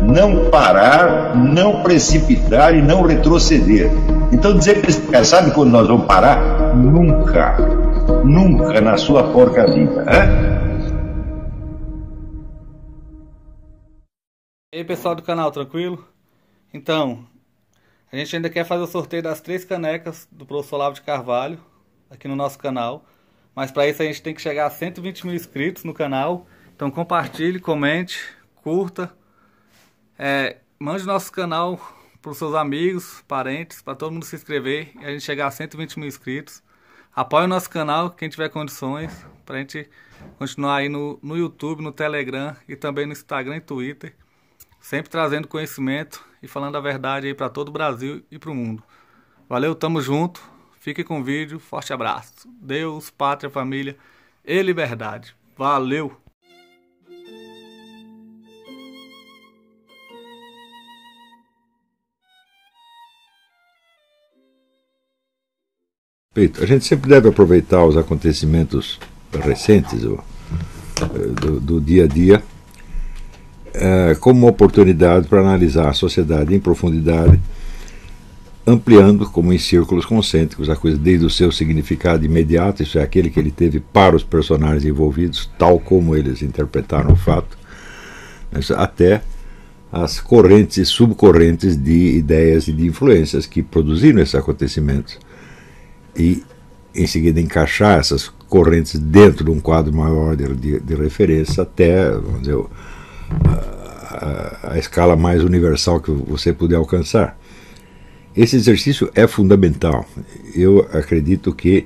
não parar, não precipitar e não retroceder. Então dizer para esse cara, sabe quando nós vamos parar? Nunca, nunca na sua porca vida, né? E aí pessoal do canal, tranquilo? Então, a gente ainda quer fazer o sorteio das 3 canecas do professor Olavo de Carvalho aqui no nosso canal. Mas para isso a gente tem que chegar a 120 mil inscritos no canal. Então compartilhe, comente, curta. Mande nosso canal para os seus amigos, parentes, para todo mundo se inscrever e a gente chegar a 120 mil inscritos. Apoie o nosso canal, quem tiver condições, para a gente continuar aí no YouTube, no Telegram e também no Instagram e Twitter. Sempre trazendo conhecimento e falando a verdade aí para todo o Brasil e para o mundo. Valeu, tamo junto. Fique com o vídeo. Forte abraço. Deus, pátria, família e liberdade. Valeu! A gente sempre deve aproveitar os acontecimentos recentes do dia a dia como uma oportunidade para analisar a sociedade em profundidade, ampliando como em círculos concêntricos a coisa desde o seu significado imediato, isso é aquele que ele teve para os personagens envolvidos, tal como eles interpretaram o fato, até as correntes e subcorrentes de ideias e de influências que produziram esses acontecimentos e em seguida encaixar essas correntes dentro de um quadro maior de referência até, vamos dizer, a escala mais universal que você puder alcançar. Esse exercício é fundamental. Eu acredito que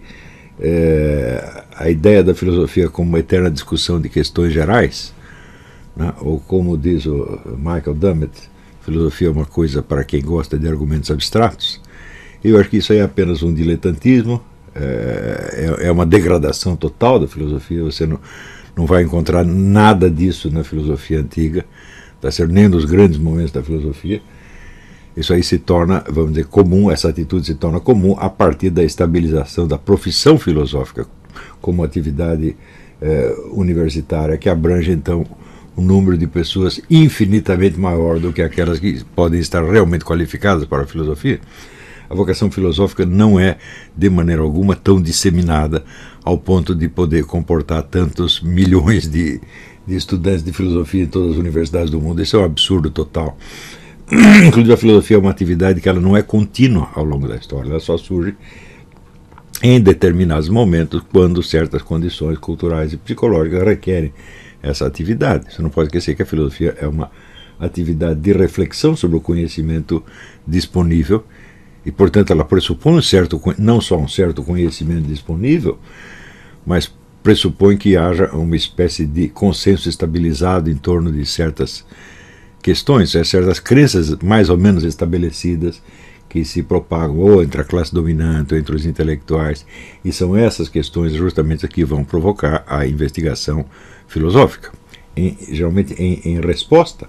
a ideia da filosofia como uma eterna discussão de questões gerais, né, ou como diz o Michael Dummett, filosofia é uma coisa para quem gosta de argumentos abstratos, eu acho que isso aí é apenas um diletantismo, é uma degradação total da filosofia. Você não vai encontrar nada disso na filosofia antiga, tá certo? Nem nos grandes momentos da filosofia. Isso aí se torna, vamos dizer, comum, essa atitude se torna comum a partir da estabilização da profissão filosófica como atividade universitária, que abrange então um número de pessoas infinitamente maior do que aquelas que podem estar realmente qualificadas para a filosofia. A vocação filosófica não é, de maneira alguma, tão disseminada ao ponto de poder comportar tantos milhões de estudantes de filosofia em todas as universidades do mundo. Isso é um absurdo total. Inclusive a filosofia é uma atividade que ela não é contínua ao longo da história, ela só surge em determinados momentos quando certas condições culturais e psicológicas requerem essa atividade. Você não pode esquecer que a filosofia é uma atividade de reflexão sobre o conhecimento disponível e, portanto, ela pressupõe não só um certo conhecimento disponível, mas pressupõe que haja uma espécie de consenso estabilizado em torno de certas questões, certas crenças mais ou menos estabelecidas que se propagam ou entre a classe dominante ou entre os intelectuais, e são essas questões justamente que vão provocar a investigação filosófica, geralmente em resposta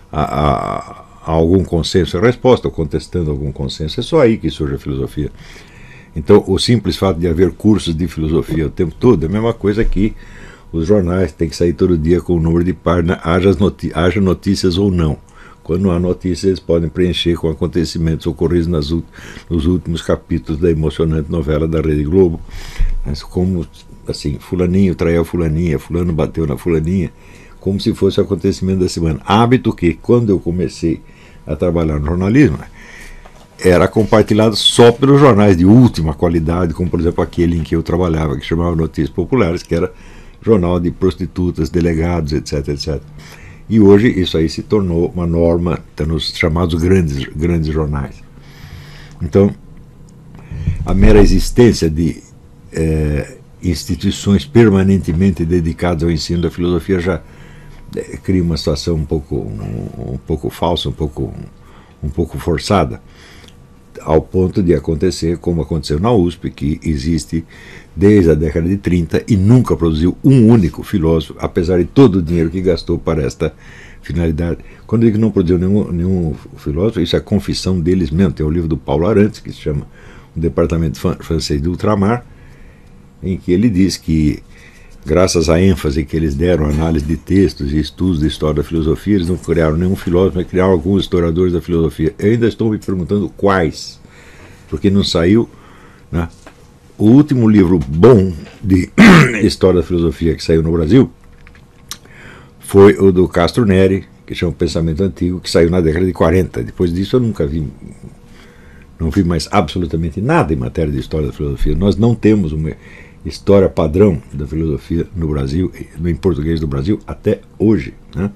a algum consenso, em resposta ou contestando algum consenso. É só aí que surge a filosofia. Então o simples fato de haver cursos de filosofia o tempo todo é a mesma coisa que os jornais têm que sair todo dia com o número de página, haja notícias ou não. Quando não há notícias, eles podem preencher com acontecimentos ocorridos nos últimos capítulos da emocionante novela da Rede Globo. Mas como, assim, fulaninho traiu fulaninha, fulano bateu na fulaninha, como se fosse o acontecimento da semana. Hábito que, quando eu comecei a trabalhar no jornalismo, era compartilhado só pelos jornais de última qualidade, como, por exemplo, aquele em que eu trabalhava, que chamava Notícias Populares, que era jornal de prostitutas, delegados, etc, etc. E hoje isso aí se tornou uma norma, está nos chamados grandes jornais. Então, a mera existência de instituições permanentemente dedicadas ao ensino da filosofia já cria uma situação um pouco falsa, um pouco forçada, ao ponto de acontecer como aconteceu na USP, que existe desde a década de 30 e nunca produziu um único filósofo, apesar de todo o dinheiro que gastou para esta finalidade. Quando eu digo que não produziu nenhum filósofo, isso é a confissão deles mesmo. Tem o livro do Paulo Arantes, que se chama O Departamento Francês de Ultramar, em que ele diz que graças à ênfase que eles deram à análise de textos e estudos de história da filosofia, eles não criaram nenhum filósofo, mas criaram alguns historiadores da filosofia. Eu ainda estou me perguntando quais, porque não saiu, né? O último livro bom de história da filosofia que saiu no Brasil foi o do Castro Neri, que chama Pensamento Antigo, que saiu na década de 40. Depois disso eu nunca vi, não vi mais absolutamente nada em matéria de história da filosofia. Nós não temos uma história padrão da filosofia no Brasil, em português do Brasil, até hoje, né?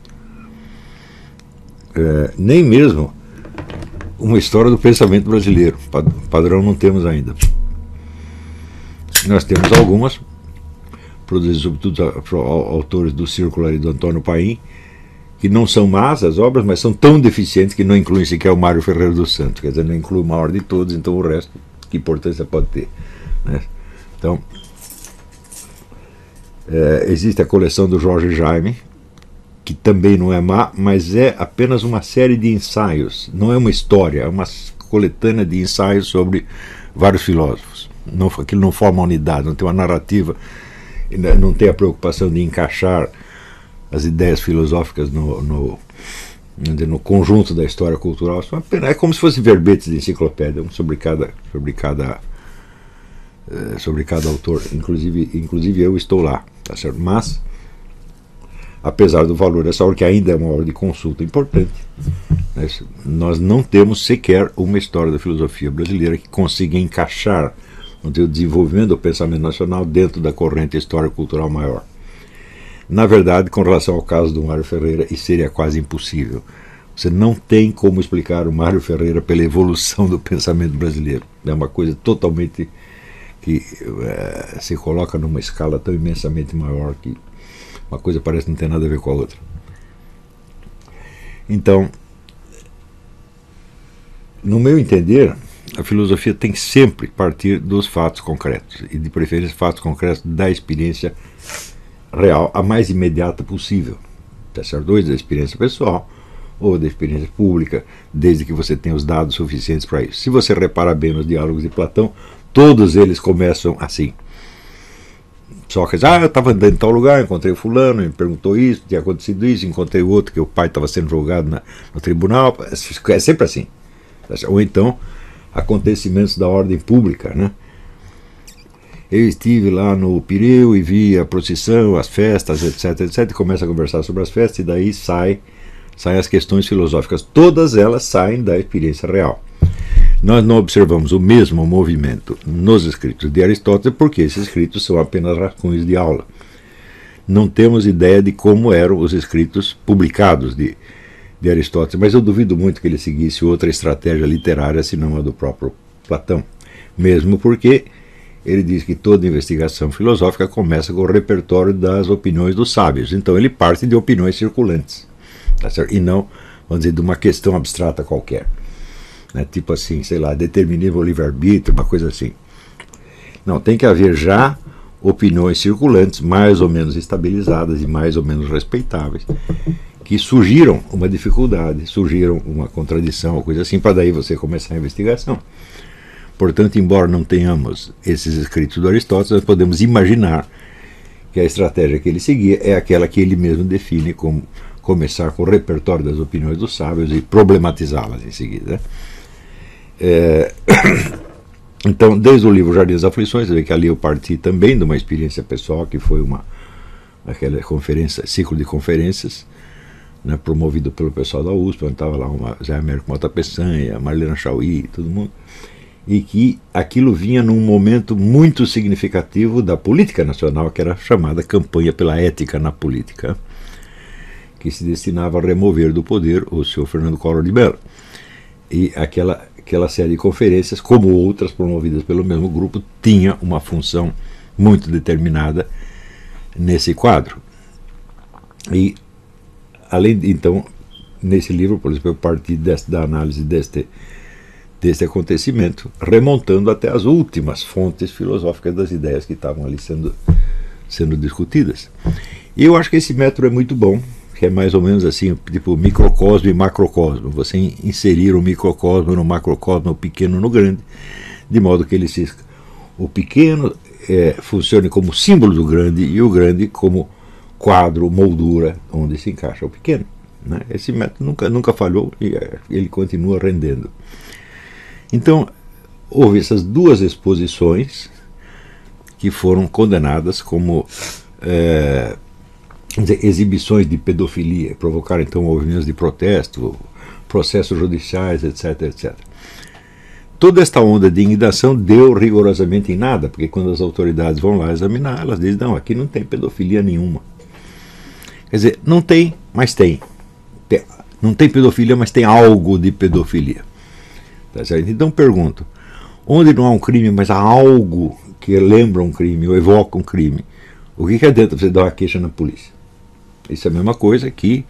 Nem mesmo uma história do pensamento brasileiro. Padrão não temos ainda. Nós temos algumas, produzidas sobretudo autores do Círculo e do Antônio Paim, que não são más as obras, mas são tão deficientes que não incluem sequer o Mário Ferreira dos Santos. Quer dizer, não inclui o maior de todos, então o resto, que importância pode ter, né? Então, existe a coleção do Jorge Jaime, que também não é má, mas é apenas uma série de ensaios, não é uma história, é uma coletânea de ensaios sobre vários filósofos. Aquilo não forma uma unidade, não tem uma narrativa, não tem a preocupação de encaixar as ideias filosóficas no conjunto da história cultural. É como se fossem verbetes de enciclopédia, um sobre cada autor. Inclusive eu estou lá, tá certo? Mas, apesar do valor dessa obra, que ainda é uma obra de consulta importante, né, nós não temos sequer uma história da filosofia brasileira que consiga encaixar o desenvolvimento do pensamento nacional dentro da corrente história cultural maior. Na verdade, com relação ao caso do Mário Ferreira, isso seria quase impossível. Você não tem como explicar o Mário Ferreira pela evolução do pensamento brasileiro. É uma coisa totalmente que se coloca numa escala tão imensamente maior que uma coisa parece não ter nada a ver com a outra. Então, no meu entender, a filosofia tem que sempre partir dos fatos concretos, e de preferência fatos concretos da experiência real, a mais imediata possível, tá certo? Ou da experiência pessoal, ou da experiência pública, desde que você tenha os dados suficientes para isso. Se você reparar bem nos diálogos de Platão, todos eles começam assim. Sócrates, eu estava andando em tal lugar, encontrei o fulano, me perguntou isso, tinha acontecido isso, encontrei o outro, que o pai estava sendo julgado no tribunal. É sempre assim. Ou então, acontecimentos da ordem pública, né? Eu estive lá no Pireu e vi a procissão, as festas, etc, e começa a conversar sobre as festas, e daí saem as questões filosóficas. Todas elas saem da experiência real. Nós não observamos o mesmo movimento nos escritos de Aristóteles, porque esses escritos são apenas rascunhos de aula. Não temos ideia de como eram os escritos publicados de Aristóteles, mas eu duvido muito que ele seguisse outra estratégia literária senão a do próprio Platão, mesmo porque ele diz que toda investigação filosófica começa com o repertório das opiniões dos sábios. Então ele parte de opiniões circulantes, tá certo? E não, vamos dizer, de uma questão abstrata qualquer, né? Tipo assim, sei lá, determinismo ou livre-arbítrio, uma coisa assim. Não, tem que haver já opiniões circulantes, mais ou menos estabilizadas e mais ou menos respeitáveis, que surgiram uma dificuldade, surgiram uma contradição, ou coisa assim, para daí você começar a investigação. Portanto, embora não tenhamos esses escritos do Aristóteles, nós podemos imaginar que a estratégia que ele seguia é aquela que ele mesmo define como começar com o repertório das opiniões dos sábios e problematizá-las em seguida. Então, desde o livro Jardim das Aflições, você vê que ali eu parti também de uma experiência pessoal, que foi aquela conferência, ciclo de conferências, né, promovido pelo pessoal da USP, onde estava lá Zé Américo Mota Peçanha, Marlena Chauí, todo mundo, e que aquilo vinha num momento muito significativo da política nacional, que era chamada Campanha pela Ética na Política, que se destinava a remover do poder o senhor Fernando Collor de Mello. E aquela série de conferências, como outras promovidas pelo mesmo grupo, tinha uma função muito determinada nesse quadro. E, além de, então, nesse livro, por exemplo, eu parti da análise deste acontecimento, remontando até as últimas fontes filosóficas das ideias que estavam ali sendo discutidas. E eu acho que esse método é muito bom, que é mais ou menos assim, tipo microcosmo e macrocosmo. Você inserir o microcosmo no macrocosmo, o pequeno no grande, de modo que o pequeno funcione como símbolo do grande e o grande como quadro, moldura, onde se encaixa o pequeno. Né? Esse método nunca falhou e ele continua rendendo. Então, houve essas duas exposições que foram condenadas como exibições de pedofilia, provocaram então movimentos de protesto, processos judiciais, etc, etc. Toda esta onda de indignação deu rigorosamente em nada, porque quando as autoridades vão lá examinar, elas dizem, não, aqui não tem pedofilia nenhuma. Quer dizer, não tem, mas tem. Não tem pedofilia, mas tem algo de pedofilia. Tá certo? Então pergunto, onde não há um crime, mas há algo que lembra um crime ou evoca um crime, o que adianta você dar uma queixa na polícia? Isso é a mesma coisa que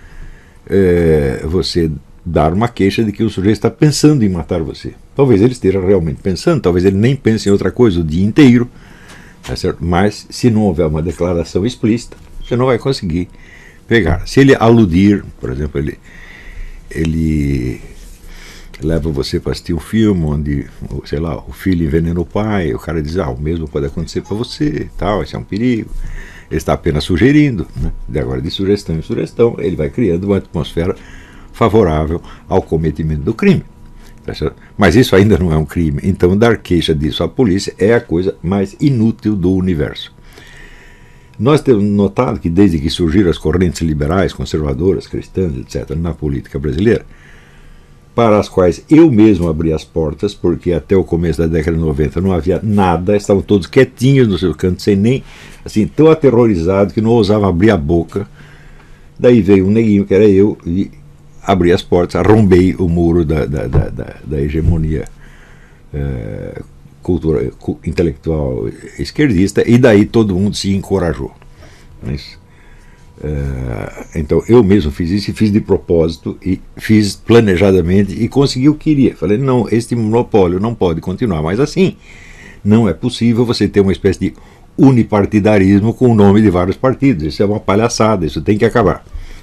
você dar uma queixa de que o sujeito está pensando em matar você. Talvez ele esteja realmente pensando, talvez ele nem pense em outra coisa o dia inteiro, tá certo? Mas se não houver uma declaração explícita, você não vai conseguir pegar. Se ele aludir, por exemplo, ele leva você para assistir um filme onde, sei lá, o filho envenena o pai, o cara diz, o mesmo pode acontecer para você, tal, isso é um perigo. Ele está apenas sugerindo, né? De agora de sugestão em sugestão, ele vai criando uma atmosfera favorável ao cometimento do crime. Tá certo? Mas isso ainda não é um crime, então dar queixa disso à polícia é a coisa mais inútil do universo. Nós temos notado que desde que surgiram as correntes liberais, conservadoras, cristãs, etc., na política brasileira, para as quais eu mesmo abri as portas, porque até o começo da década de 90 não havia nada, estavam todos quietinhos no seu canto, sem nem, assim, tão aterrorizados que não ousavam abrir a boca. Daí veio um neguinho, que era eu, e abri as portas, arrombei o muro da hegemonia cultura intelectual esquerdista, e daí todo mundo se encorajou. Então eu mesmo fiz isso, e fiz de propósito, e fiz planejadamente, e consegui o que queria. Falei, não, este monopólio não pode continuar mais assim. Não é possível você ter uma espécie de unipartidarismo com o nome de vários partidos. Isso é uma palhaçada, isso tem que acabar.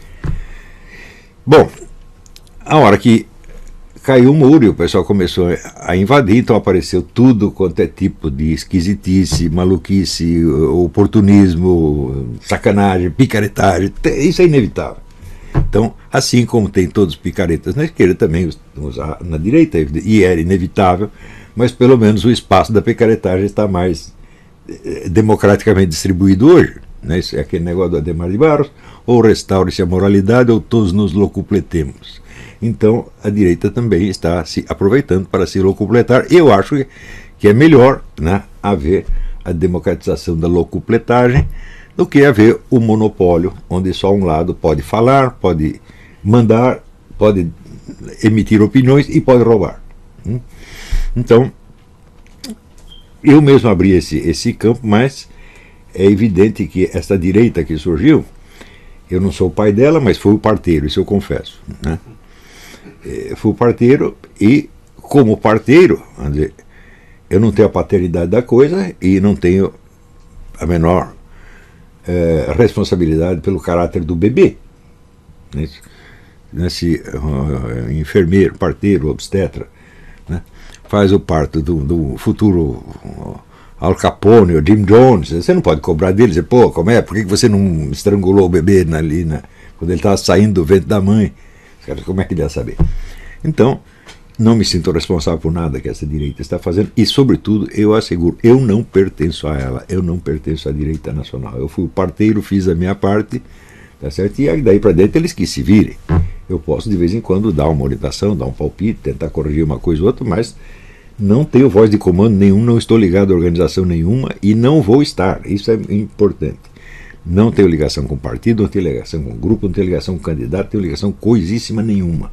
Bom, a hora que caiu o muro e o pessoal começou a invadir, então apareceu tudo quanto é tipo de esquisitice, maluquice, oportunismo, sacanagem, picaretagem, isso é inevitável. Então, assim como tem todos os picaretas na esquerda, também os na direita, e era inevitável, mas pelo menos o espaço da picaretagem está mais democraticamente distribuído hoje. Né? Isso é aquele negócio do Adhemar de Barros, ou restaure-se a moralidade, ou todos nos locupletemos. Então a direita também está se aproveitando para se locupletar. Eu acho que é melhor, né, haver a democratização da locupletagem do que haver o monopólio, onde só um lado pode falar, pode mandar, pode emitir opiniões e pode roubar. Então, eu mesmo abri esse campo, mas é evidente que essa direita que surgiu, eu não sou o pai dela, mas fui o parteiro, isso eu confesso, né? Fui o parteiro, e como parteiro, eu não tenho a paternidade da coisa e não tenho a menor responsabilidade pelo caráter do bebê. Se enfermeiro, parteiro, obstetra, né, faz o parto do futuro Al Capone ou Jim Jones, você não pode cobrar dele, dizer, pô, como é? Por que você não estrangulou o bebê ali, quando ele estava saindo do ventre da mãe? Como é que ele ia saber? Então, não me sinto responsável por nada que essa direita está fazendo, e sobretudo, eu asseguro, eu não pertenço a ela, eu não pertenço à direita nacional. Eu fui o parteiro, fiz a minha parte, tá certo? E daí para dentro eles que se virem. Eu posso de vez em quando dar uma orientação, dar um palpite, tentar corrigir uma coisa ou outra, mas não tenho voz de comando nenhum, não estou ligado a organização nenhuma e não vou estar. Isso é importante. Não tenho ligação com partido, não tenho ligação com grupo, não tenho ligação com candidato, não tenho ligação com coisíssima nenhuma.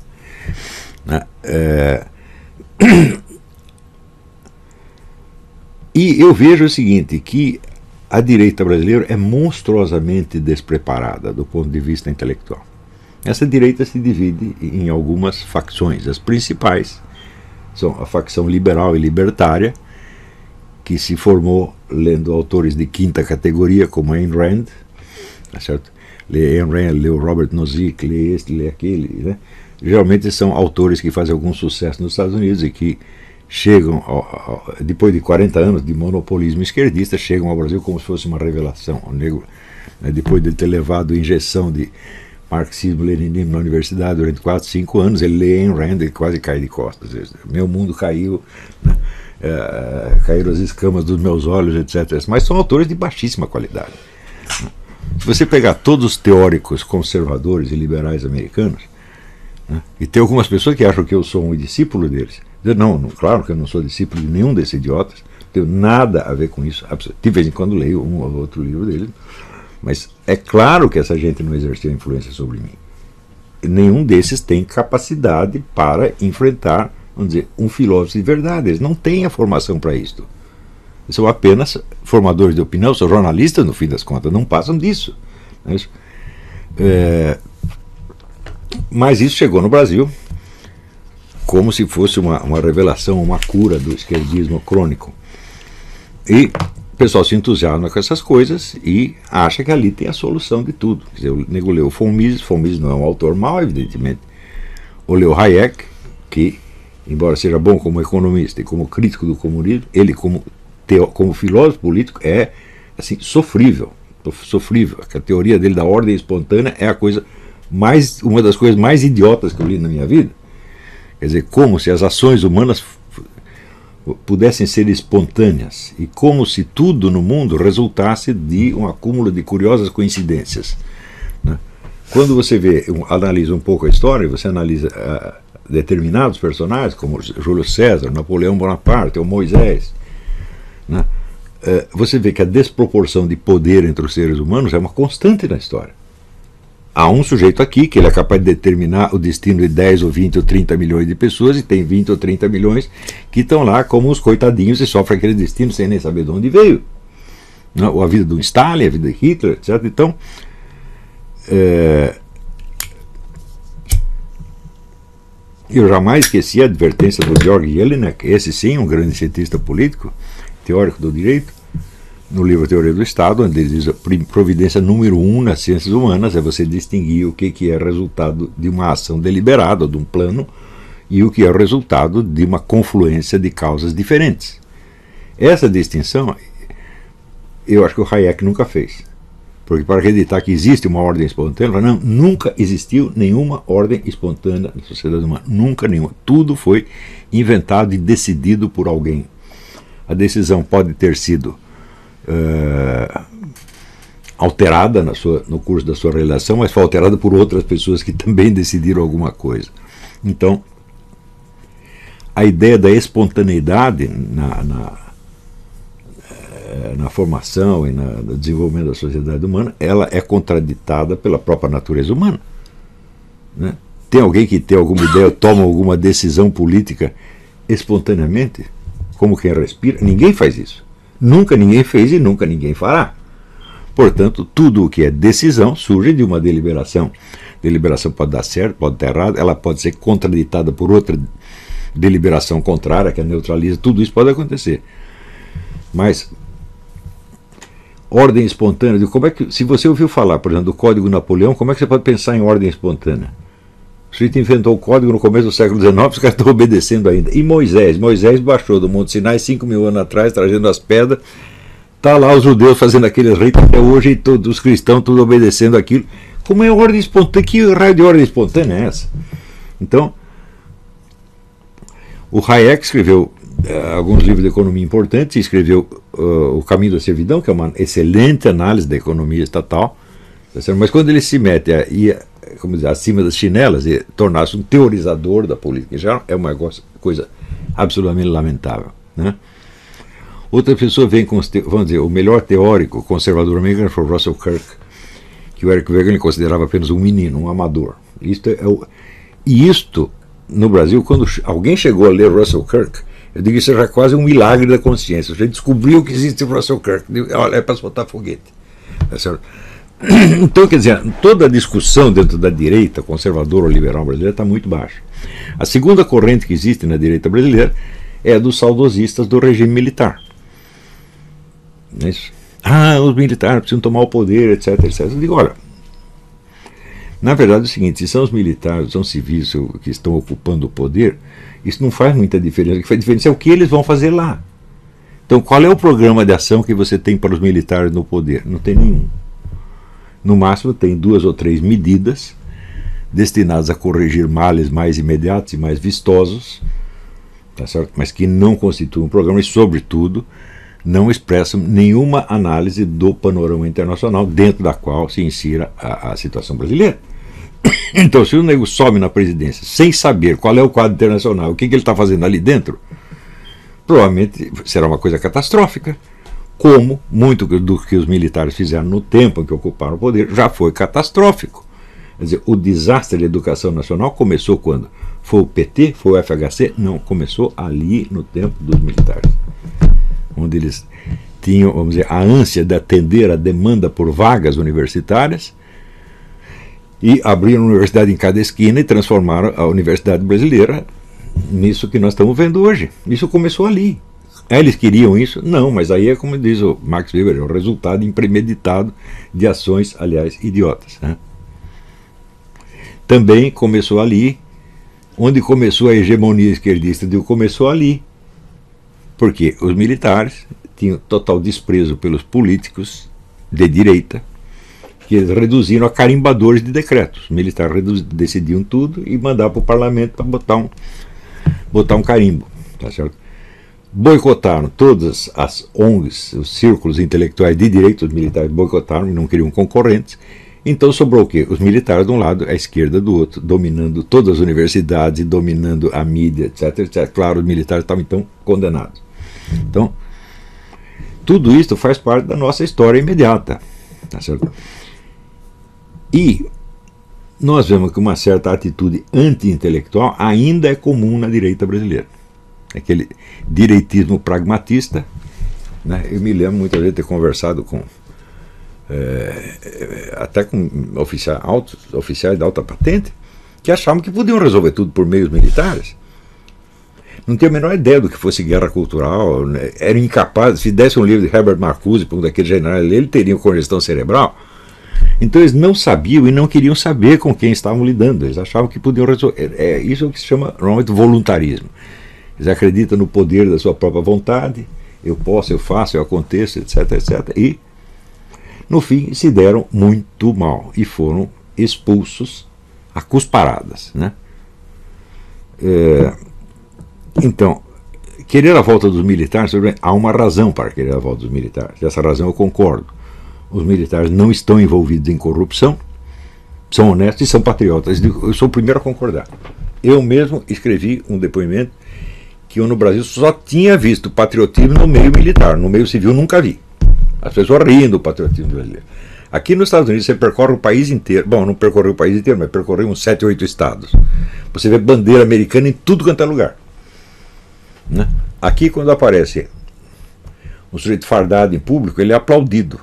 E eu vejo o seguinte, que a direita brasileira é monstruosamente despreparada do ponto de vista intelectual. Essa direita se divide em algumas facções. As principais são a facção liberal e libertária, que se formou lendo autores de quinta categoria, como Ayn Rand, tá certo? Lê Ayn Rand, lê o Robert Nozick, lê este, lê aquele, né? Geralmente são autores que fazem algum sucesso nos Estados Unidos e que chegam, depois de 40 anos de monopolismo esquerdista, chegam ao Brasil como se fosse uma revelação. O negro, depois de ter levado injeção de marxismo-leninismo na universidade durante 4, 5 anos, ele lê Ayn Rand e quase cai de costas. Meu mundo caiu, né? Caíram as escamas dos meus olhos, etc. Mas são autores de baixíssima qualidade. Se você pegar todos os teóricos conservadores e liberais americanos, né, e tem algumas pessoas que acham que eu sou um discípulo deles. Não, claro que eu não sou discípulo de nenhum desses idiotas, não tenho nada a ver com isso. De vez em quando leio um ou outro livro deles, mas é claro que essa gente não exerceu influência sobre mim. Nenhum desses tem capacidade para enfrentar, vamos dizer, um filósofo de verdade. Eles não têm a formação para isto. Eles são apenas formadores de opinião, são jornalistas, no fim das contas, não passam disso. Mas isso chegou no Brasil como se fosse uma revelação, uma cura do esquerdismo crônico. E o pessoal se entusiasma com essas coisas e acha que ali tem a solução de tudo. Quer dizer, o nego leu o Mises não é um autor mau, evidentemente. Ou leu Hayek, que, embora seja bom como economista e como crítico do comunismo, ele como filósofo político é assim, sofrível. A teoria dele da ordem espontânea é uma das coisas mais idiotas que eu li na minha vida. Quer dizer, como se as ações humanas pudessem ser espontâneas e como se tudo no mundo resultasse de um acúmulo de curiosas coincidências, né? Quando você analisa um pouco a história, você analisa determinados personagens como Júlio César, Napoleão Bonaparte ou Moisés, né? Você vê que a desproporção de poder entre os seres humanos é uma constante na história. Há um sujeito aqui que ele é capaz de determinar o destino de 10 ou 20 ou 30 milhões de pessoas, e tem 20 ou 30 milhões que estão lá como os coitadinhos e sofrem aquele destino sem nem saber de onde veio. Ou a vida do Stalin, a vida de Hitler, etc. Então, eu jamais esqueci a advertência do Georg Jelinek, esse sim, um grande cientista político, teórico do direito, no livro Teoria do Estado, onde ele diz a providência número 1 nas ciências humanas é você distinguir o que é resultado de uma ação deliberada, de um plano, e o que é o resultado de uma confluência de causas diferentes. Essa distinção, eu acho que o Hayek nunca fez. Porque para acreditar que existe uma ordem espontânea, não, nunca existiu nenhuma ordem espontânea na sociedade humana. Nunca nenhuma. Tudo foi inventado e decidido por alguém. A decisão pode ter sido alterada no curso da sua realização, mas foi alterada por outras pessoas que também decidiram alguma coisa. Então, a ideia da espontaneidade na formação e no desenvolvimento da sociedade humana, ela é contraditada pela própria natureza humana, né? Tem alguém que tem alguma ideia, toma alguma decisão política espontaneamente, como quem respira? Ninguém faz isso. Nunca ninguém fez e nunca ninguém fará. Portanto, tudo o que é decisão surge de uma deliberação. Deliberação pode dar certo, pode dar errado, ela pode ser contraditada por outra deliberação contrária que a neutraliza, tudo isso pode acontecer. Mas ordem espontânea, como é que, se você ouviu falar, por exemplo, do Código Napoleão, como é que você pode pensar em ordem espontânea? O sujeito inventou o código no começo do século XIX, os caras estão obedecendo ainda. E Moisés baixou do Monte Sinai 5.000 anos atrás, trazendo as pedras. Está lá os judeus fazendo aqueles ritos até hoje, e todos os cristãos tudo obedecendo aquilo. Como é ordem espontânea? Que raio de ordem espontânea é essa? Então, o Hayek escreveu alguns livros de economia importantes, escreveu O Caminho da Servidão, que é uma excelente análise da economia estatal, mas quando ele se mete a ir, como dizer, acima das chinelas e tornar-se um teorizador da política em geral, é uma coisa absolutamente lamentável, né? Outra pessoa vem com, vamos dizer, o melhor teórico conservador americano foi Russell Kirk, que o Eric Wegener considerava apenas um menino, um amador. Isto, no Brasil, quando alguém chegou a ler Russell Kirk, eu digo que isso era quase um milagre da consciência. Você descobriu que existe Russell Kirk. Olha, é para soltar foguete. Tá certo? Então, quer dizer, toda a discussão dentro da direita conservadora ou liberal brasileira está muito baixa. A segunda corrente que existe na direita brasileira é a dos saudosistas do regime militar. Não é isso? Os militares precisam tomar o poder, etc, etc. Eu digo, olha, Na verdade é o seguinte, se são os militares, são civis que estão ocupando o poder, isso não faz muita diferença. O que faz diferença é o que eles vão fazer lá. Então qual é o programa de ação que você tem para os militares no poder? Não tem nenhum. No máximo tem 2 ou 3 medidas destinadas a corrigir males mais imediatos e mais vistosos, tá certo? Mas que não constituem um programa e, sobretudo, não expressam nenhuma análise do panorama internacional dentro da qual se insira a situação brasileira. Então, se o nego sobe na presidência sem saber qual é o quadro internacional, o que ele está fazendo ali dentro, provavelmente será uma coisa catastrófica, como muito do que os militares fizeram no tempo em que ocuparam o poder já foi catastrófico. Quer dizer, o desastre da educação nacional começou quando? Foi o PT? Foi o FHC? Não, começou ali no tempo dos militares, onde eles tinham, vamos dizer, a ânsia de atender a demanda por vagas universitárias e abriram uma universidade em cada esquina e transformaram a universidade brasileira nisso que nós estamos vendo hoje. Isso começou ali. Eles queriam isso? Não, mas aí é como diz o Max Weber, é o resultado impremeditado de ações, aliás, idiotas, né? Também começou ali, onde começou a hegemonia esquerdista, começou ali, porque os militares tinham total desprezo pelos políticos de direita, que eles reduziram a carimbadores de decretos. Os militares decidiam tudo e mandavam para o parlamento para botar um carimbo, tá certo? Boicotaram todas as ONGs, os círculos intelectuais de direito, os militares boicotaram e não queriam concorrentes. Então sobrou o quê? Os militares de um lado, a esquerda do outro, dominando todas as universidades, dominando a mídia, etc, etc. Claro, os militares estavam então condenados. Então, tudo isso faz parte da nossa história imediata, tá certo? E nós vemos que uma certa atitude anti-intelectual ainda é comum na direita brasileira. Aquele direitismo pragmatista, né? Eu me lembro muitas vezes de ter conversado com até com oficiais de alta patente que achavam que podiam resolver tudo por meios militares. Não tinha a menor ideia do que fosse guerra cultural, né? Eram incapazes. Se desse um livro de Herbert Marcuse para um daqueles generais, ele teria congestão cerebral. Então eles não sabiam e não queriam saber com quem estavam lidando. Eles achavam que podiam resolver. Isso é o que se chama normalmente voluntarismo. Eles acreditam no poder da sua própria vontade. Eu posso, eu faço, eu aconteço, etc, etc. E, no fim, se deram muito mal e foram expulsos a cusparadas, né? Então, querer a volta dos militares, há uma razão para querer a volta dos militares. Essa razão eu concordo. Os militares não estão envolvidos em corrupção, são honestos e são patriotas. Eu sou o primeiro a concordar. Eu mesmo escrevi um depoimento que eu no Brasil só tinha visto patriotismo no meio militar, no meio civil nunca vi. As pessoas riem do patriotismo brasileiro. Aqui nos Estados Unidos você percorre o país inteiro, bom, não percorreu o país inteiro, mas percorreu uns 7 ou 8 estados. Você vê bandeira americana em tudo quanto é lugar, né? Aqui quando aparece um sujeito fardado em público, ele é aplaudido.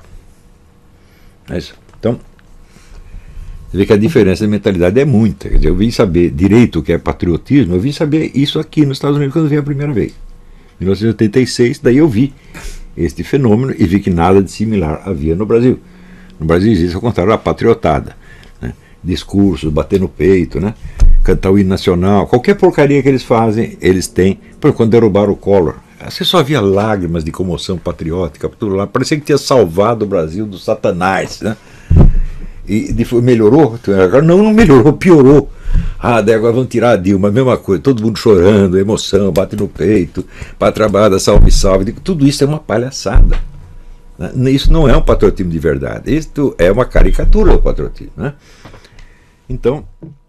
É isso. Então, você vê que a diferença de mentalidade é muita. Quer dizer, eu vim saber direito o que é patriotismo, eu vim saber isso aqui nos Estados Unidos quando eu vim a primeira vez. Em 1986, daí eu vi este fenômeno e vi que nada de similar havia no Brasil. No Brasil existe, ao contrário, a patriotada, né? Discursos, bater no peito, né? Cantar o hino nacional, qualquer porcaria que eles fazem, eles têm. Por quando derrubaram o Collor, você só via lágrimas de comoção patriótica, tudo lá, parecia que tinha salvado o Brasil do Satanás, né? E melhorou? Agora não melhorou, piorou. Daí agora vão tirar a Dilma, a mesma coisa, todo mundo chorando, emoção, bate no peito, patrabada, salve, salve. Tudo isso é uma palhaçada. Isso não é um patriotismo de verdade. Isso é uma caricatura do patriotismo, né? Então.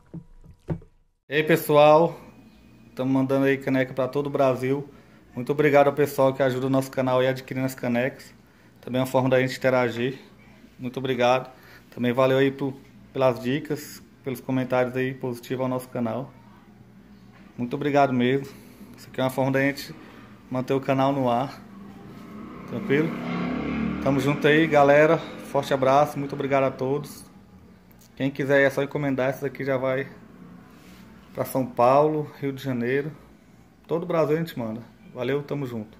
E aí, pessoal, estamos mandando aí caneca para todo o Brasil. Muito obrigado ao pessoal que ajuda o nosso canal e adquirindo as canecas. Também é uma forma da gente interagir. Muito obrigado. Também valeu aí pelas dicas, pelos comentários aí positivos ao nosso canal. Muito obrigado mesmo. Isso aqui é uma forma da gente manter o canal no ar. Tranquilo? Tamo junto aí, galera. Forte abraço, muito obrigado a todos. Quem quiser é só encomendar, essa daqui já vai para São Paulo, Rio de Janeiro. Todo o Brasil a gente manda. Valeu, tamo junto.